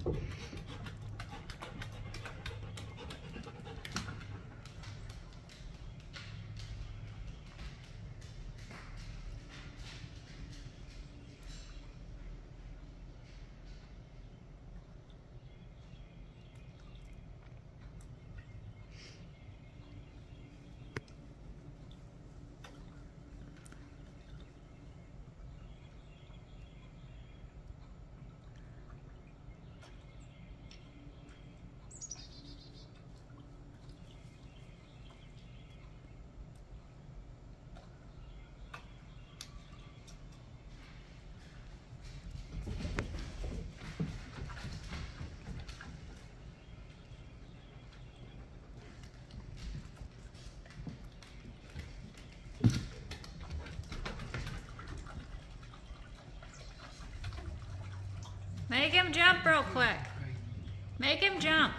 Make him jump real quick. Make him jump.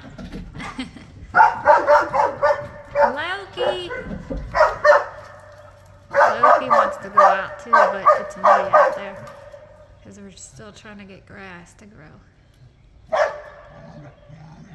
Loki. Loki wants to go out too, but it's muddy out there because we're still trying to get grass to grow.